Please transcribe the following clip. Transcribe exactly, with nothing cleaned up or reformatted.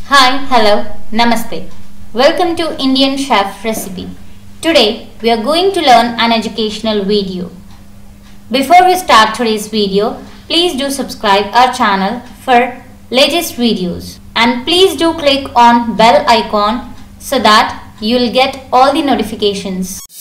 Hi, hello, namaste. Welcome to Indian Chef Recipe. Today we are going to learn an educational video. Before we start today's video, please do subscribe our channel for latest videos and please do click on bell icon so that you will get all the notifications.